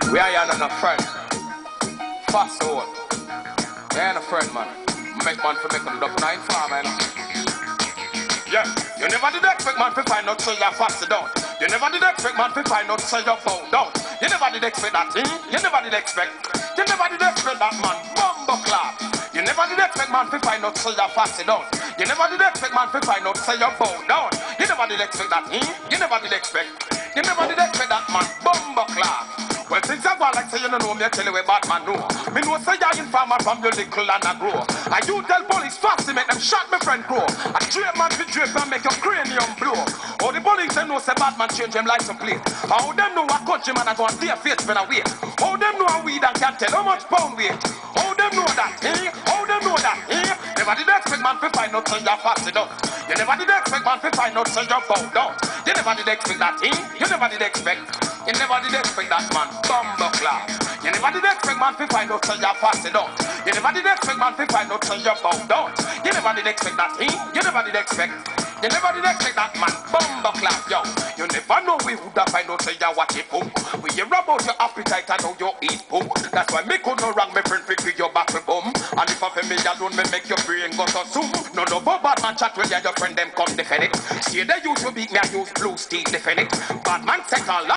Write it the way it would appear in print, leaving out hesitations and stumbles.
We are not a friend. Fast forward. We ain't a friend, man. Make man for make them duck 9 farm, man. Yeah, you never did expect man to find out so you're fast down. You never did expect man to find out so you're bow down. You never did expect that thing. You never did expect. You never did expect that man. Bumbo clap. You never did expect man to find out so you're fast down. You never did expect man to find out so you're bow down. You never did expect that thing. You never did expect. You never did expect that man. Bumbo clap. Well, things are going like say you don't know me, I tell you where bad man know. Me know say you're informer from your little and I grow. And you tell police fast to make them shot my friend grow. A drape man to drape and make your cranium blow. Oh, the police they know say bad man change them like some plate. How them know what country man I go on their face when I wait. How them know a weed and can tell how much pound weight. How them know that, eh? How them know that, eh? Never did expect man to find out till you're fast enough. You never did expect man to find out till you're bow down. You never did expect that, eh? You never did expect. You never did expect that man. Bumbo class. You never did expect man to find out till you're fast enough. You never did expect man to find out till you're bow down. You never did expect that, eh? You never did expect. You never did expect that man. Bumbo class, yo. You never know we would have find out till you watch it boom. We hear about your appetite and how you eat boom. That's why me could no wrong me friend pick your back with boom. And if I feel me alone me make your brain go so soon. No love for bad man chat with you, your friend them come defend it. See they use to beat me I use blue steel defend it. Bad man take a lot.